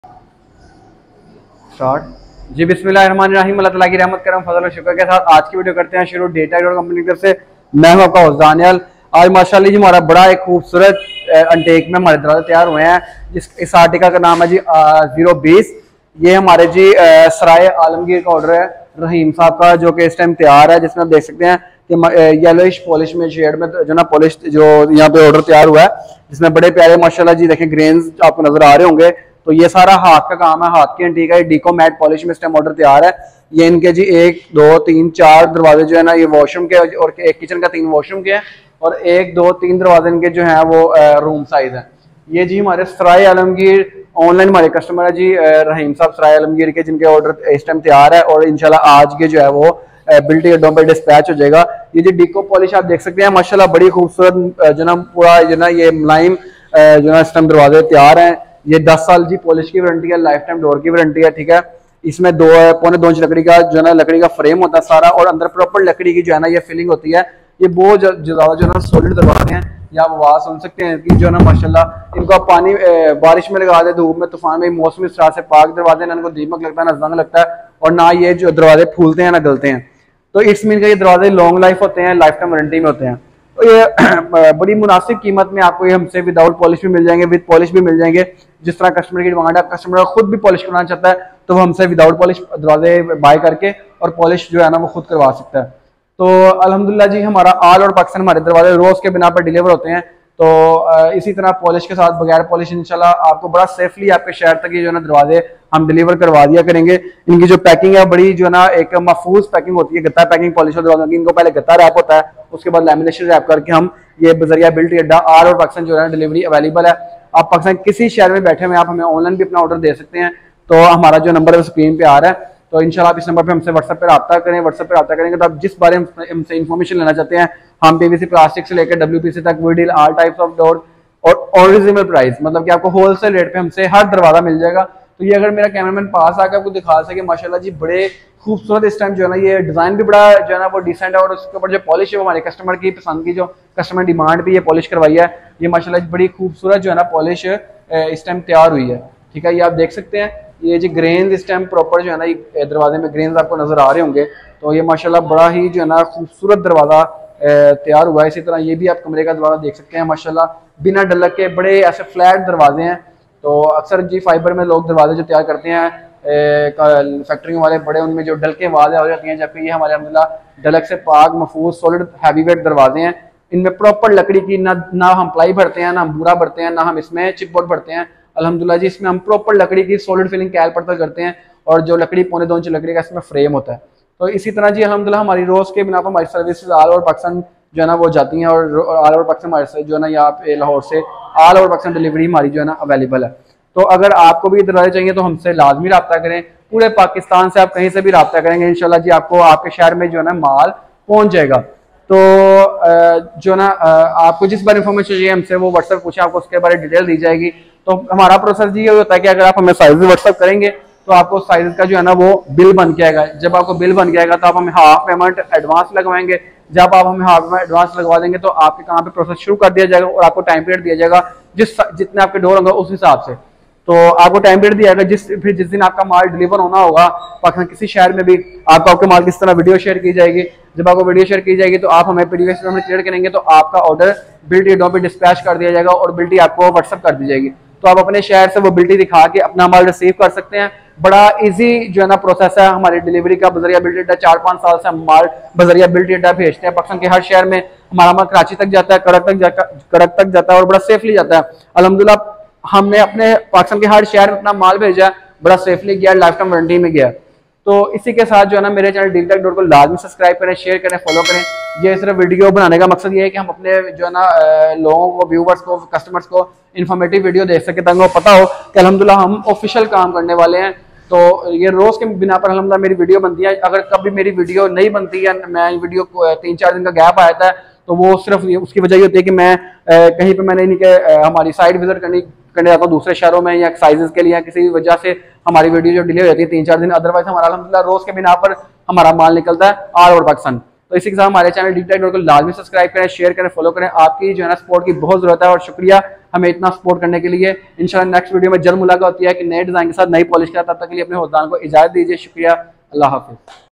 Start. जी बिस्मिल्लाहिर्रहमानिर्रहीम, अल्लाह ताला की रहमत करम फजल और शुक्र के साथ आज की वीडियो करते हैं शुरू डेटा कंपनी की तरफ से। मैं हूं आपका होस्ट दानियाल। आज माशाल्लाह जी हमारा बड़ा एक खूबसूरत अनटेक में हमारे दरवाजे तैयार हुए हैं। इस आर्टिकल का नाम है जी 020। ये हमारे जी सराय आलमगीर का ऑर्डर है रहीम साहब का, जो कि इस टाइम तैयार है, जिसमें आप देख सकते हैं कि येलोइश पॉलिश में शेड में जो ना पॉलिश जो यहाँ पे ऑर्डर तैयार हुआ है, जिसमें बड़े प्यारे माशाल्लाह जी देखें ग्रेन्स आपको नजर आ रहे होंगे। तो ये सारा हाथ का काम है, हाथ की एंटीक है। डीको मैट पॉलिश में इस टाइम ऑर्डर तैयार है। ये इनके जी 1 2 3 4 दरवाजे जो है ना, ये वॉशरूम के और एक किचन का 3 वॉशरूम के हैं, और 1 2 3 दरवाजे इनके जो है वो रूम साइज है। ये जी हमारे सराय आलमगीर ऑनलाइन हमारे कस्टमर है जी रहीम साहब सराय आलमगीर के, जिनके ऑर्डर इस टाइम तैयार है और इंशाल्लाह आज के जो है वो बिल्टी अड्डों पर डिस्पैच हो जाएगा। ये जो डीको पॉलिश आप देख सकते हैं माशाल्लाह बड़ी खूबसूरत जो ना पूरा जो ना ये मुलायम जो ना इस टाइम दरवाजे तैयार हैं। ये 10 साल जी पॉलिश की वारंटी है, लाइफ टाइम डोर की वारंटी है, ठीक है। इसमें 2.25 इंच लकड़ी का जो है ना लकड़ी का फ्रेम होता है सारा, और अंदर प्रॉपर लकड़ी की जो है ना ये फिलिंग होती है। ये बहुत ज्यादा जो है ना सॉलिड दरवाजे हैं। या आप आवाज सुन सकते हैं कि जो है ना माशाल्लाह इनको आप पानी बारिश में लगा दे, धूप में, तूफान में, मौसमी इस तरह से पाक दरवाजे ना इनको दीमक लगता है ना जंग लगता है, और ना ये जो दरवाजे फूलते हैं ना गलते हैं। तो इट्स मीन का ये दरवाजे लॉन्ग लाइफ होते हैं, लाइफ टाइम वारंटी में होते हैं। तो ये बड़ी मुनासिब कीमत में आपको ये हमसे विदाउट पॉलिश भी मिल जाएंगे, विद पॉलिश भी मिल जाएंगे। जिस तरह कस्टमर की डिमांड है, कस्टमर खुद भी पॉलिश करवाना चाहता है तो वो हमसे विदाउट पॉलिश दरवाजे बाय करके और पॉलिश जो है ना वो खुद करवा सकता है। तो अल्हम्दुलिल्लाह जी हमारा ऑल ओवर पाकिस्तान हमारे दरवाजे रोज के बिना पर डिलीवर होते हैं। तो इसी तरह पॉलिश के साथ बगैर पॉलिश इंशाल्लाह आपको बड़ा सेफली आपके शहर तक ये जो है ना दरवाजे हम डिलीवर करवा दिया करेंगे। इनकी जो पैकिंग है बड़ी जो है ना एक महफूज पैकिंग होती है, गत्ता पैकिंग पॉलिश दरवाजों की। इनको पहले गत्ता रैप होता है, उसके बाद लैमिनेशन रैप करके हम ये बजरिया बिल्टी अड्डा ऑल ओवर पाकिस्तान जो है ना डिलीवरी अवेलेबल है। आप पाकिस्तान किसी शहर में बैठे हुए आप हमें ऑनलाइन भी अपना ऑर्डर दे सकते हैं। तो हमारा जो नंबर है स्क्रीन पे आ रहा है, तो इंशाल्लाह आप इस नंबर पे हमसे व्हाट्सएप पे रब्ता करें। व्हाट्सएप पे रब्ता करेंगे तो आप जिस बारे में हमसे इन्फॉर्मेशन लेना चाहते हैं, हम पीवीसी प्लास्टिक से लेकर डब्ल्यूपीसी तक we deal all types of door, और ओरिजिनल प्राइस, मतलब कि आपको होलसेल रेट पे हमसे हर दरवाजा मिल जाएगा। तो ये अगर मेरा कैमरामैन पास आकर आपको दिखा सके माशाल्लाह जी बड़े खूबसूरत इस टाइम जो है ना ये डिजाइन भी बड़ा जो है ना वो डिसेंट है, और उसके ऊपर जो पॉलिश है वो हमारे कस्टमर की पसंद की, जो कस्टमर डिमांड भी ये पॉलिश करवाई है। ये माशाल्लाह बड़ी खूबसूरत जो है ना पॉलिश इस टाइम तैयार हुई है, ठीक है। ये आप देख सकते हैं ये जो ग्रेन्स इस टाइम प्रॉपर जो है ना ये दरवाजे में ग्रेन्स आपको नजर आ रहे होंगे। तो ये माशाल्लाह बड़ा ही जो है ना खूबसूरत दरवाजा तैयार हुआ है। इसी तरह ये भी आप कमरे का दरवाजा देख सकते हैं माशाल्लाह बिना डलक के बड़े ऐसे फ्लैट दरवाजे हैं। तो अक्सर जी फाइबर में लोग दरवाजे जो तैयार करते हैं फैक्ट्रियों वाले बड़े, उनमें जो डलकें वाज़ेह हो जाती हैं, जबकि ये हमारे अल्हम्दुलिल्लाह डलक से पाक महफूज सॉलिड हैवी वेट दरवाजे हैं। इनमें प्रॉपर लकड़ी की ना हम प्लाई भरते हैं, ना बूरा भरते हैं, ना हम इसमें चिपबोर्ड भरते हैं। अल्हम्दुलिल्लाह जी इसमें हम प्रॉपर लकड़ी की सॉलिड फिलिंग कैल पड़तल करते हैं, और जो लकड़ी 1.25 इंच लकड़ी का इसमें फ्रेम होता है। तो इसी तरह जी अल्हम्दुलिल्लाह हमारी रोज के बिना पर हमारी सर्विसेज ऑल ओवर पाकिस्तान जो है ना वो जाती हैं, और ऑल ओवर पाकिस्तान हमारे से जो है ना यहाँ पे लाहौर से ऑल ओवर पाकिस्तान डिलीवरी हमारी जो है ना अवेलेबल है। तो अगर आपको भी दरवाजे चाहिए तो हमसे लाजमी रब्ता करें। पूरे पाकिस्तान से आप कहीं से भी रब्ता करेंगे इंशाल्लाह जी आपको आपके शहर में जो है ना माल पहुंच जाएगा। तो जो ना आपको जिस बारे इंफॉर्मेशन चाहिए हमसे वो व्हाट्सएप पूछे, आपको उसके बारे में डिटेल दी जाएगी। तो हमारा प्रोसेस ये होता है कि अगर आप हमें साइज व्हाट्सएप करेंगे तो आपको साइज का जो है ना वो बिल बन के आएगा। जब आपको बिल बन के आएगा तो आप हमें हाफ पेमेंट एडवांस लगवाएंगे। जब आप हमें हाफ पेमेंट एडवांस लगवा देंगे तो आपके काम पे प्रोसेस शुरू कर दिया जाएगा, और आपको टाइम पीरियड दिया जाएगा जितने आपके डोर होंगे उस हिसाब से। तो आपको टाइम पीरियड दिया जाएगा जिस दिन आपका माल डिलीवर होना होगा पाकिस्तान किसी शहर में भी, आपके माल किस तरह वीडियो शेयर की जाएगी। जब आपको वीडियो शेयर की जाएगी तो आप हमें पीडीएफ में क्लियर करेंगे तो आपका ऑर्डर बिल्टी अड्डों पे डिस्पैच कर दिया जाएगा, और बिल्टी आपको व्हाट्सएप कर दी जाएगी। तो आप अपने शहर से वो बिल्टी दिखा के अपना माल रिसीव कर सकते हैं। बड़ा इजी जो है ना प्रोसेस है हमारी डिलीवरी का। बजरिया बिल्टी अड्डा 4-5 साल से हम माल बजरिया बिल्टी अड्डा भेजते हैं पाकिस्तान के हर शहर में। हमारा माल कराची तक जाता है, कड़क तक जाता है, और बड़ा सेफली जाता है। अल्हम्दुलिल्लाह हमने अपने पाकिस्तान के हर शहर में अपना माल भेजा, बड़ा सेफली गया, लाइफ टाइम वारंटी में गया। तो इसी के साथ जो है ना मेरे चैनल डील टेक डॉट को लाजमी सब्सक्राइब करें, शेयर करें, फॉलो करें। ये सिर्फ वीडियो बनाने का मकसद ये है कि हम अपने जो है ना लोगों को, व्यूवर्स को, कस्टमर्स को इन्फॉर्मेटिव वीडियो दे सके, ताकि उनको पता हो कि अल्हम्दुलिल्लाह हम ऑफिशियल काम करने वाले हैं। तो ये रोज के बिना पर अल्हम्दुलिल्लाह मेरी वीडियो बनती है। अगर कभी मेरी वीडियो नहीं बनती है, मैं वीडियो 3-4 दिन का गैप आया था, तो वो सिर्फ उसकी वजह ये होती है कि मैं कहीं पे मैंने हमारी साइट विजिट करने जाता हूँ दूसरे शहरों में, या साइजेस के लिए, या किसी वजह से हमारी वीडियो जो डिले हो जाती है 3-4 दिन। अदरवाइज हमारा अल्हम्दुलिल्लाह रोज के बिना पर हमारा माल निकलता है ऑल ओवर पाकिस्तान। तो इसी के साथ हमारे चैनल DTech को लाजमी सब्सक्राइब करें, शेयर करें, फॉलो करें। आपकी जो है ना सपोर्ट की बहुत जरूरत है और शुक्रिया हमें इतना सपोर्ट करने के लिए। इंशाल्लाह नेक्स्ट वीडियो में जल्द मुलाकात होती है कि नए डिजाइन के साथ नई पॉलिश के साथ। तब तक के लिए अपने हौसदान को इजाजत दीजिए। शुक्रिया, अल्लाह हाफिज।